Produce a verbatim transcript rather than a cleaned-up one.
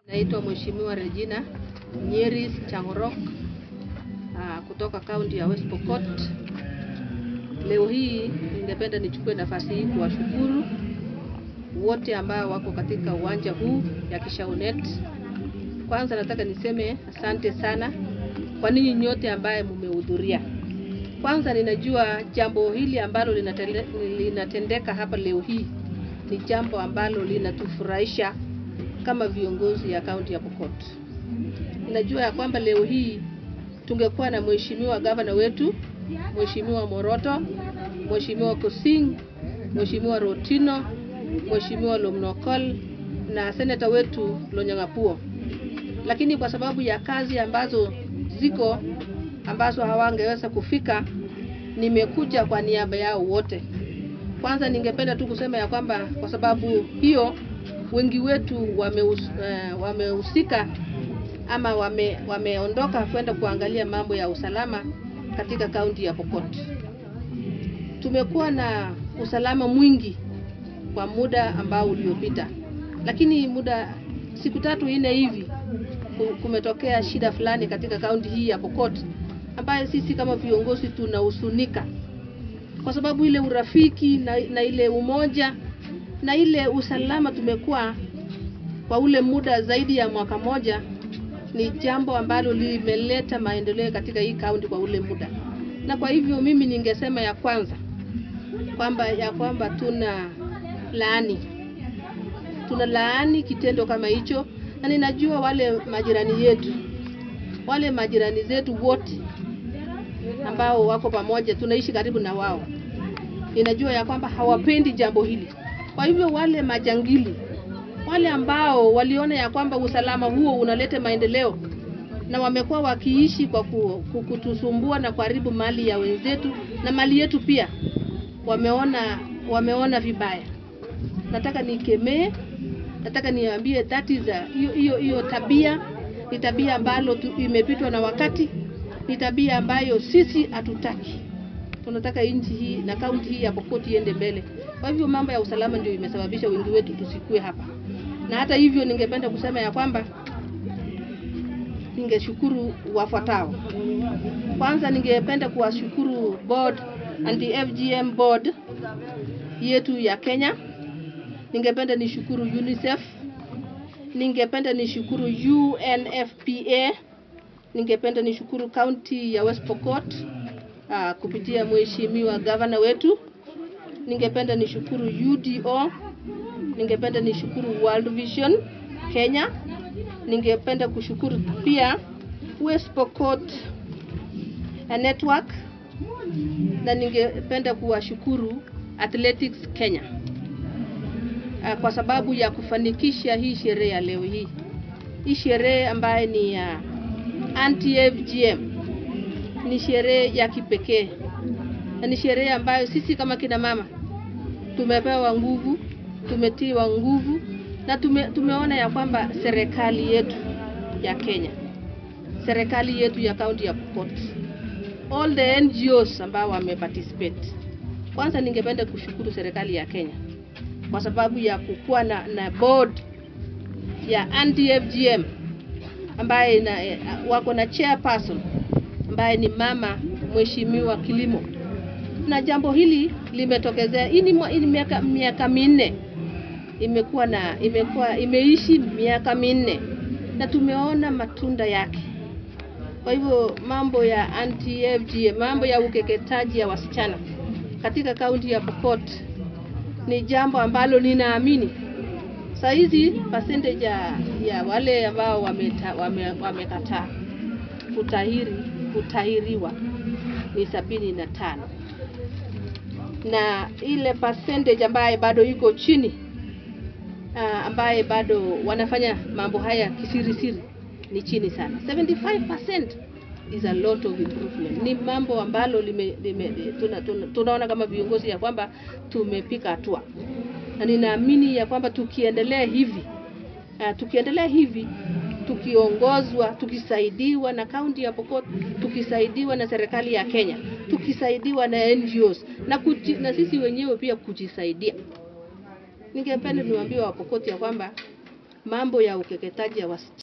Naitwa Mheshimiwa Regina Nyeris Changorok uh, kutoka kaunti ya West Pokot. Leo hii ningependa nichukue nafasi hii kuwashukuru wote ambao wako katika uwanja huu ya Kishaunet. Kwanza nataka niseme asante sana kwa ninyi nyote ambaye mmehudhuria. Kwanza ninajua jambo hili ambalo linatendeka hapa leo hii ni jambo ambalo linatufurahisha kama viongozi ya kaunti ya Pokot. Ninajua ya kwamba leo hii tungekuwa na mheshimiwa gavana wetu, Mheshimiwa Moroto, Mheshimiwa Kosing, Mheshimiwa Rotino, Mheshimiwa Lomnokol na seneta wetu Lonyangapuo. Lakini kwa sababu ya kazi ambazo ziko ambazo hawangeweza kufika, nimekuja kwa niaba yao wote. Kwanza ningependa tu kusema ya kwamba kwa sababu hiyo wengi wetu wamehusika uh, ama wame, wameondoka kwenda kuangalia mambo ya usalama katika kaunti ya Pokot. Tumekuwa na usalama mwingi kwa muda ambao uliopita, lakini muda siku tatu nne hivi kumetokea shida fulani katika kaunti hii ya Pokot ambaye sisi kama viongozi tunahusunika kwa sababu ile urafiki na, na ile umoja na ile usalama tumekuwa kwa ule muda zaidi ya mwaka moja ni jambo ambalo limeleta maendeleo katika hii kaunti kwa ule muda. Na kwa hivyo mimi ningesema ya kwanza kwamba ya kwamba tuna laani tuna laani kitendo kama hicho, na ninajua wale majirani yetu wale majirani zetu wote ambao wako pamoja tunaishi karibu na wao, ninajua ya kwamba hawapendi jambo hili. Kwa hivyo wale majangili wale ambao waliona ya kwamba usalama huo unaleta maendeleo na wamekuwa wakiishi kwa kutusumbua na kuharibu mali ya wenzetu na mali yetu pia, wameona wameona vibaya. Nataka nikemee, nataka niambie that is hiyo hiyo hiyo tabia ni tabia ambalo imepitwa na wakati, ni tabia ambayo sisi hatutaki. Tunataka nchi hii na kaunti hii ya Pokot iende mbele. Kwa hivyo mambo ya usalama ndio imesababisha wengi wetu tusikue hapa. Na hata hivyo ningependa kusema ya kwamba ningeshukuru wafuatao. Kwanza ningependa kuwashukuru board and the F G M board yetu ya Kenya. Ningependa nishukuru UNICEF. Ningependa nishukuru U N F P A. Ningependa nishukuru county ya West Pokot uh, kupitia mheshimiwa governor wetu. Ningependa nishukuru U D O. Ningependa nishukuru World Vision Kenya. Ningependa kushukuru pia West Pokot Network, na ningependa kuwashukuru Athletics Kenya uh, kwa sababu ya kufanikisha hii sherehe ya leo hii. Hii sherehe ambaye ni ya uh, anti F G M ni sherehe ya kipekee, na ni sherehe ambayo sisi kama kina mama tumepewa nguvu, tumetiwa nguvu, na tume, tumeona ya kwamba serikali yetu ya Kenya, serikali yetu ya kaunti ya Pokot, all the N G Os ambao wameparticipate. Kwanza ningependa kushukuru serikali ya Kenya kwa sababu ya kukua na, na board ya anti F G M ambaye na, wako na chairperson ambaye ni mama mheshimiwa Kilimo. Na jambo hili limetokezea hii ni miaka miaka minne imekuwa na imekuwa imeishi miaka minne na tumeona matunda yake. Kwa hivyo mambo ya anti F G M, mambo ya ukeketaji ya wasichana katika kaunti ya Pokot ni jambo ambalo ninaamini saa hizi percentage ya, ya wale ambao wamekataa wame, wame kutahiri kutahiriwa ni sabini na tano, na ile percentage ambaye bado iko chini uh, ambaye bado wanafanya mambo haya kisiri siri ni chini sana. seventy-five percent is a lot of improvement. Ni mambo ambalo lime, lime, tuna, tuna, tunaona kama viongozi ya kwamba tumepika hatua, na ninaamini ya kwamba tukiendelea hivi uh, tukiendelea hivi tukiongozwa, tukisaidiwa na kaunti ya Pokot, tukisaidiwa na serikali ya Kenya, tukisaidiwa na N G Os na, kuji, na sisi wenyewe pia kujisaidia, ningependa niwaambie wa Pokot ya kwamba mambo ya ukeketaji ya wasichana